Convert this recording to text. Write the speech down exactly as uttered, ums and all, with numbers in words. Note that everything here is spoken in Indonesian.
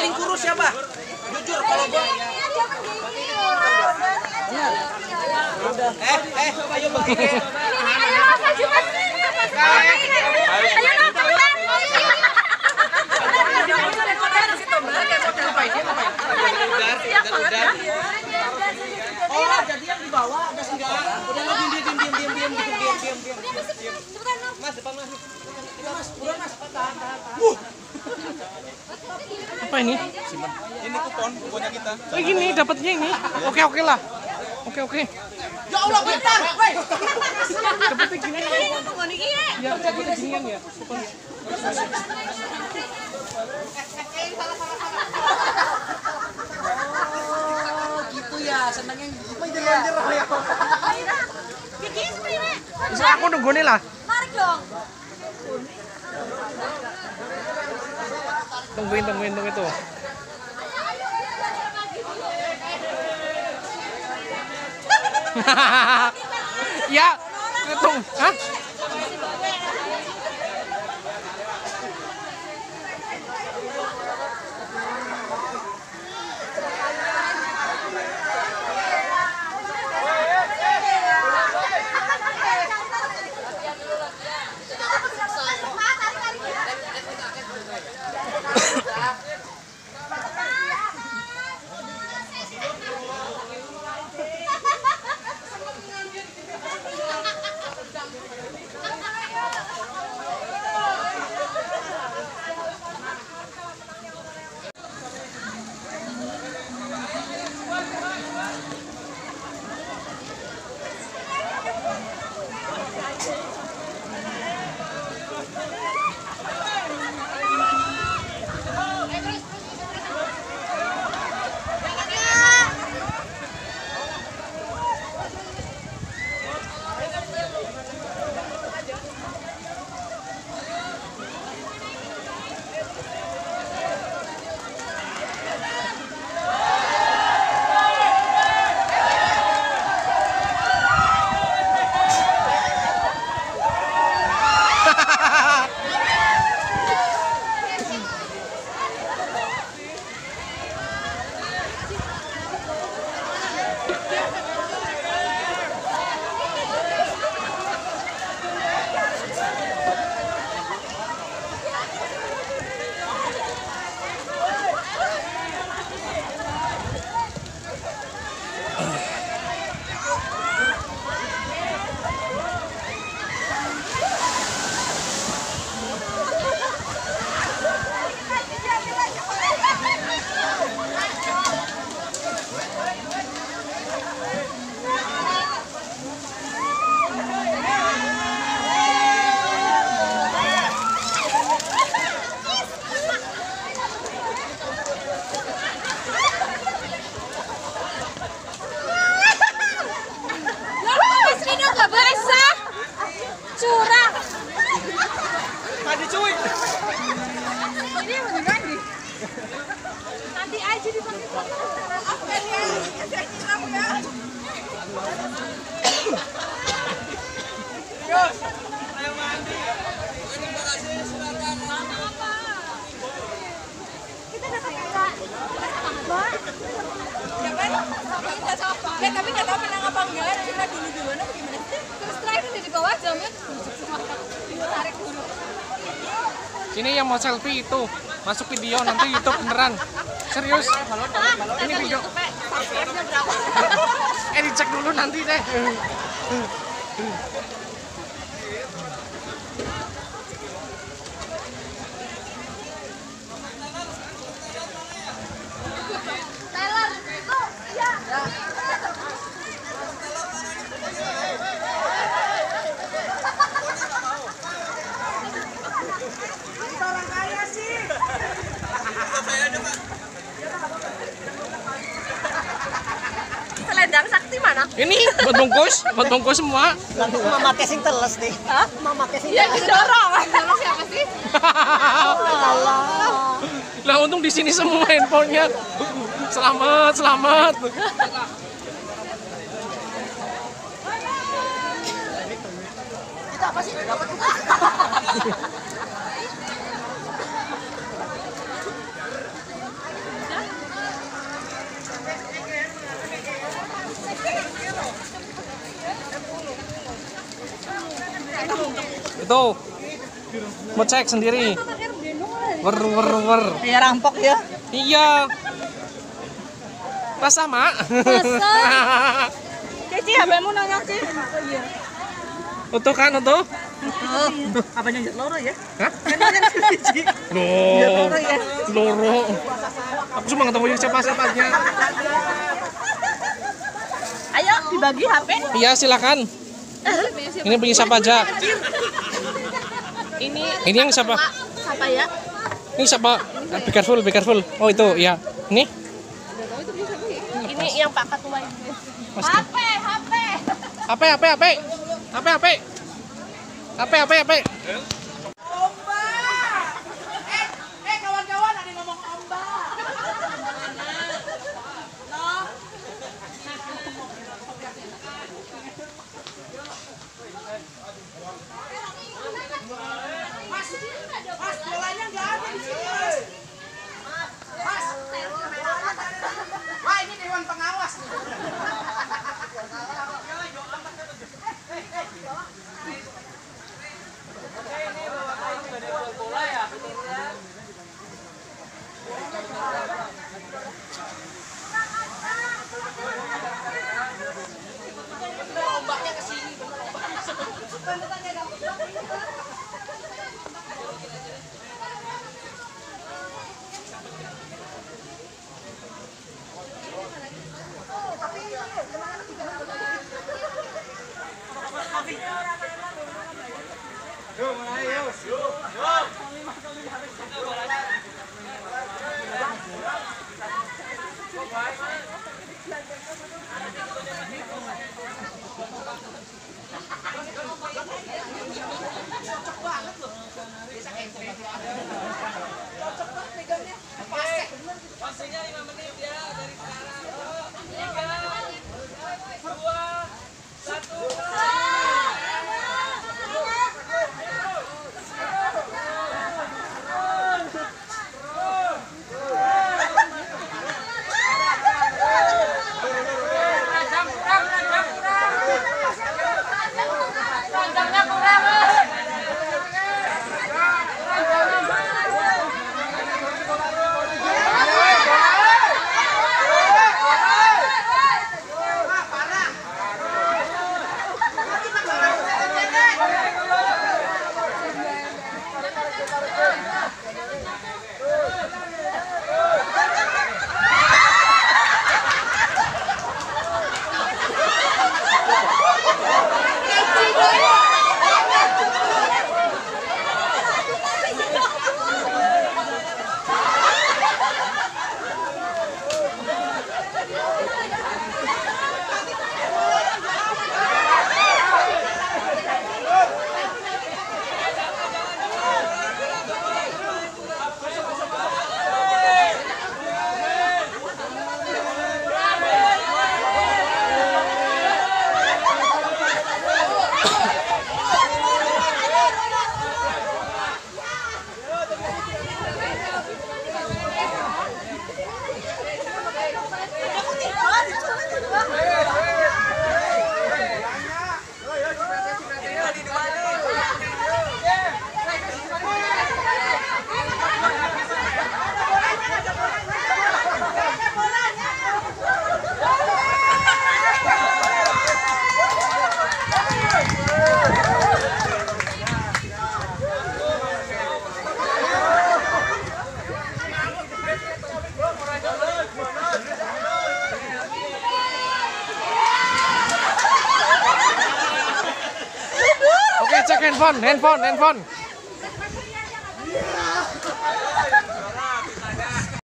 paling kurus siapa? Jujur kalau gua. Eh, eh, ayo begini. Ayo maju mas. Ayo cepetan. Oh, jadi yang di bawah ada sembilan. Udah lo diam diam diam diam diam diam diam diam diam. Mas depan mas. Mas, buruan mas. Tahan tahan tahan. Apa ini? Ini kupon, kuponnya kita. Oh gini dapatnya ini. Oke oke lah. Oke oke. Ya Allah bentar. Woi. Dapatnya gini. Ya dapatnya ginian ya. Kupon. Gitu ya, senangnya gitu ya. Bisa aku nunggu nih lah. Tarik dong. Tungguin tungguin tungguin tuh. Ya, tunggu. Hah? Ya, tapi nggak tahu menang apa enggak, kita dulu gimana bagaimana sih? Terus terakhir udah di bawah jamnya tarik dulu. Sini yang mau selfie itu masuk video nanti YouTube beneran. Serius? Ini video. Eh dicek dulu nanti deh. Taylor, itu ya. Orang kaya sih. Selendang sakti mana? Ini buat bungkus, buat bungkus semua. Langsung mama casing teles nih. Hah? Mama casing. Ya didorong. Didorong siapa sih? Lah untung di sini semua handphonenya. Selamat, selamat. Kita apa sih? Dapat Itu. Mau cek sendiri. Wer wer wer. Ya rampok ya. Iya. Pas sama. Cici, H P-mu nanya, Ci. Utuh kan utuh? Utuh. Apanya njut loro ya? Hah? Kenanya Cici. Loh. Loro. Aku cuma ketemu siapa-siapanya. Ayo dibagi H P. Iya, silakan. Ini punya siapa aja? Ini Ini yang siapa? siapa ya? Ini siapa? Be careful, be careful. Oh, itu ya. Ini? Ini yang Pak Ketua ini. Pasti. H P, H P. H P, H P, H P. H P, H P. H P, H P, H P. Eh kawan-kawan ada yang ngomong ombak. Mas, mas bolanya nggak ada di sini mas. Mas, wah ini dewan pengawas. Pastinya lima menit ya dari sekarang. tiga, dua, satu. Oke, cek handphone, handphone, handphone.